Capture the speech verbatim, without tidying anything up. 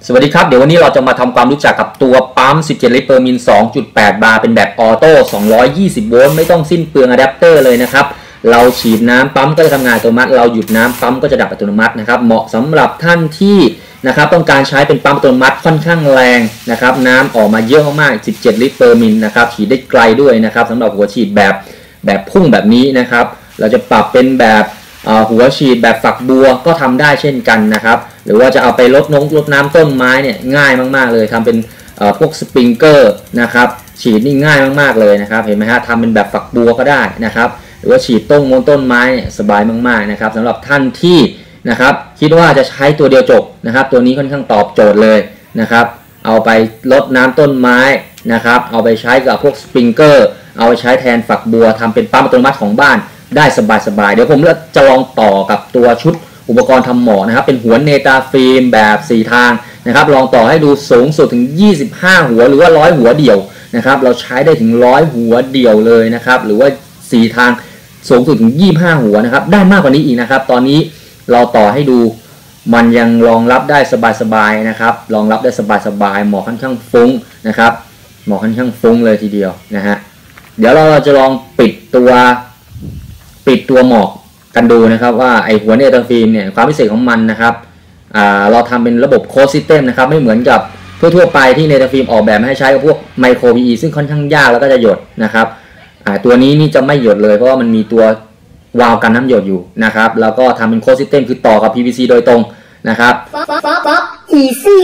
สวัสดีครับเดี๋ยววันนี้เราจะมาทำความรู้จักกับตัวปั๊มสิบเจ็ดลิตรเปอร์มิล สองจุดแปด บาร์เป็นแบบออโต้สองร้อยยี่สิบโวลต์ไม่ต้องสิ้นเปลืองอะแดปเตอร์เลยนะครับเราฉีดน้ำปั๊มก็จะทำงานอัตโนมัติเราหยุดน้ำปั๊มก็จะดับอัตโนมัตินะครับเหมาะสำหรับท่านที่นะครับต้องการใช้เป็นปั๊มอัตโนมัติค่อนข้างแรงนะครับน้ำออกมาเยอะมากสิบเจ็ดลิตรเปอร์มิลนะครับฉีดได้ไกลด้วยนะครับสำหรับหัวฉีดแบบแบบพุ่งแบบนี้นะครับเราจะปรับเป็นแบบหัวฉีดแบบฝักบัวก็ทำได้เช่นกันนะครับหรือว่าจะเอาไปลดน้ำลดน้ำต้นไม้เนี่ยง่ายมากๆเลยทำเป็นพวกสปริงเกอร์นะครับฉีดนี่ง่ายมากๆเลยนะครับเห็นไหมฮะทำเป็นแบบฝักบัวก็ได้นะครับหรือว่าฉีดต้นงนต้นไม้เนี่ยสบายมากๆนะครับสำหรับท่านที่นะครับคิดว่าจะใช้ตัวเดียวจบนะครับตัวนี้ค่อนข้างตอบโจทย์เลยนะครับเอาไปลดน้ำต้นไม้นะครับเอาไปใช้กับพวกสปริงเกอร์เอาไปใช้แทนฝักบัวทำเป็นปั๊มอัตโนมัติของบ้านได้สบายๆเดี๋ยวผมจะลองต่อกับตัวชุดอุปกรณ์ทำหมอกนะครับเป็นหัวเนตาฟิล์มแบบสี่ทางนะครับลองต่อให้ดูสูงสุดถึงยี่สิบห้าหัวหรือว่าหนึ่งร้อยหัวเดี่ยวนะครับเราใช้ได้ถึงหนึ่งร้อยหัวเดี่ยวเลยนะครับหรือว่าสี่ทางสูงสุดถึงยี่สิบห้าหัวนะครับได้มากกว่านี้อีกนะครับตอนนี้เราต่อให้ดูมันยังรองรับได้สบายๆนะครับรองรับได้สบายๆหมอกค่อนข้างฟุ้งนะครับหมอกค่อนข้างฟุ้งเลยทีเดียวนะฮะเดี๋ยวเราจะลองปิดตัวปิดตัวหมอกกันดูนะครับว่าไอหัวเนตาฟิล์มเนี่ยความพิเศษของมันนะครับเราทำเป็นระบบโค้ดซิสเต็มนะครับไม่เหมือนกับทั่วๆไปที่เนตาฟิล์มออกแบบให้ใช้กับพวกไมโคร พี อี ซึ่งค่อนข้างยากแล้วก็จะหยดนะครับตัวนี้นี่จะไม่หยดเลยเพราะว่ามันมีตัววาล์วกันน้ำหยดอยู่นะครับแล้วก็ทำเป็นโค้ดซิสเต็มคือต่อกับ พี วี ซี โดยตรงนะครับอีซี่